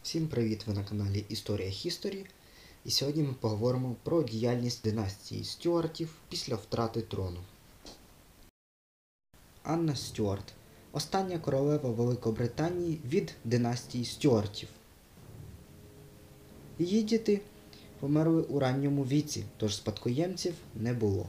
Всім привіт! Ви на каналі Історія Хісторі. І сьогодні ми поговоримо про діяльність династії Стюартів після втрати трону. Анна Стюарт – остання королева Великобританії від династії Стюартів. Її діти померли у ранньому віці, тож спадкоємців не було.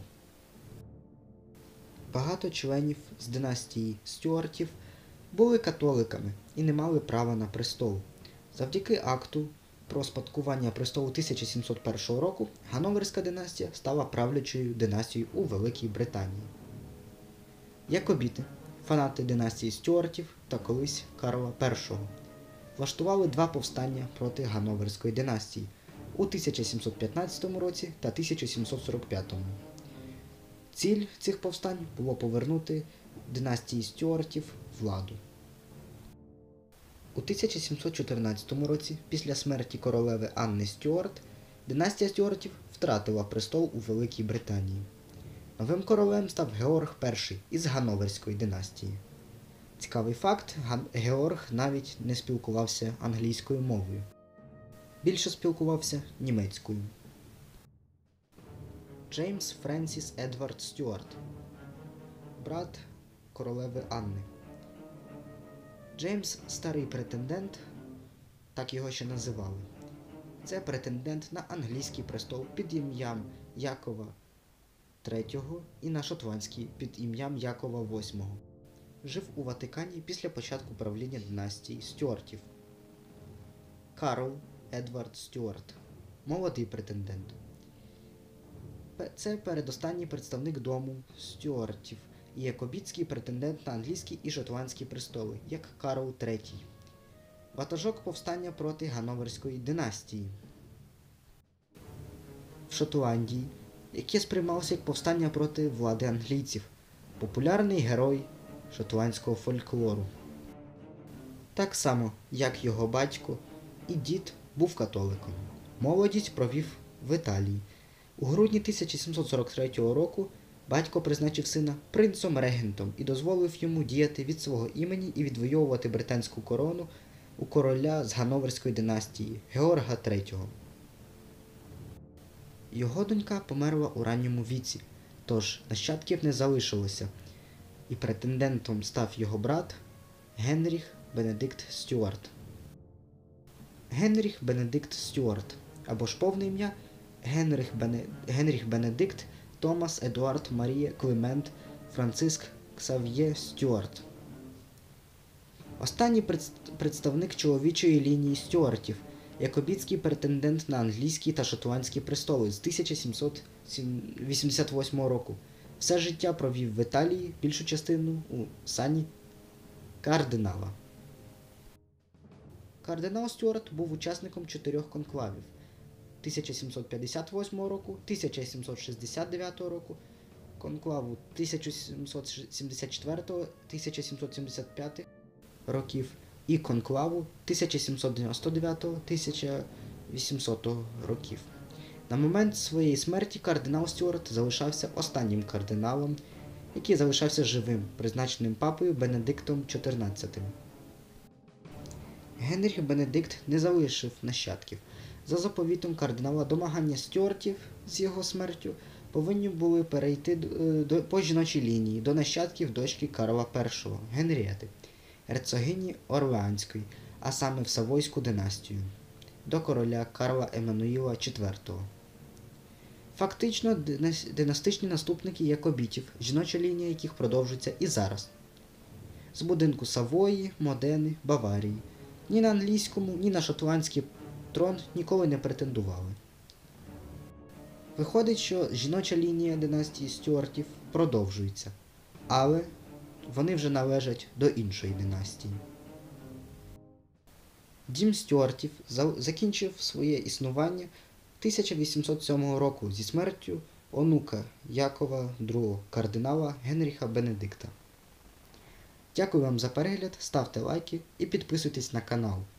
Багато членів з династії Стюартів були католиками і не мали права на престол. Завдяки акту про спадкування престолу 1701 року Ганноверська династія стала правлячою династією у Великій Британії. Якобіти, фанати династії Стюартів та колись Карла І, влаштували два повстання проти Ганноверської династії у 1715 році та 1745. Ціль цих повстань було повернути династії Стюартів владу. У 1714 році, після смерті королеви Анни Стюарт, династія Стюартів втратила престол у Великій Британії. Новим королем став Георг І із Ганноверської династії. Цікавий факт, Георг навіть не спілкувався англійською мовою. Більше спілкувався німецькою. Джеймс Френсіс Едвард Стюарт, брат королеви Анни. Джеймс – старий претендент, так його ще називали. Це претендент на англійський престол під ім'ям Якова III і на шотландський під ім'ям Якова VIII. Жив у Ватикані після початку правління династії Стюартів. Карл Едвард Стюарт – молодий претендент. Це передостанній представник дому Стюартів і якобітський претендент на англійський і шотландські престоли, як Карл III. Ватажок повстання проти Ганноверської династії в Шотландії, яке сприймалося як повстання проти влади англійців, популярний герой шотландського фольклору. Так само, як його батько і дід був католиком. Молодість провів в Італії. У грудні 1743 року батько призначив сина принцом-регентом і дозволив йому діяти від свого імені і відвоювати британську корону у короля з Ганноверської династії Георга III. Його донька померла у ранньому віці, тож нащадків не залишилося, і претендентом став його брат Генріх Бенедикт Стюарт. Генріх Бенедикт Стюарт, або ж повне ім'я Генріх Бенедикт Томас Едуард Марія Климент Франциск Ксав'є Стюарт. Останній представник чоловічої лінії Стюартів, якобітський претендент на англійський та шотландські престоли з 1788 року. Все життя провів в Італії, більшу частину у сані кардинала. Кардинал Стюарт був учасником 4 конклавів 1758 року, 1769 року, конклаву 1774-1775 років і конклаву 1799-1800 років. На момент своєї смерті кардинал Стюарт залишався останнім кардиналом, який залишався живим, призначеним папою Бенедиктом XIV. Генріх Бенедикт не залишив нащадків. За заповітом кардинала домагання Стюартів з його смертю повинні були перейти по жіночій лінії до нащадків дочки Карла І Генрієти, герцогині Орлеанської, а саме в Савойську династію, до короля Карла Еммануїла IV. Фактично династичні наступники якобітів, жіноча лінія яких продовжується і зараз. З будинку Савої, Модени, Баварії. Ні на англійському, ні на шотландський трон ніколи не претендували. Виходить, що жіноча лінія династії Стюартів продовжується, але вони вже належать до іншої династії. Дім Стюартів закінчив своє існування 1807 року зі смертю онука Якова II, кардинала Генріха Бенедикта. Дякую вам за перегляд, ставте лайки і підписуйтесь на канал.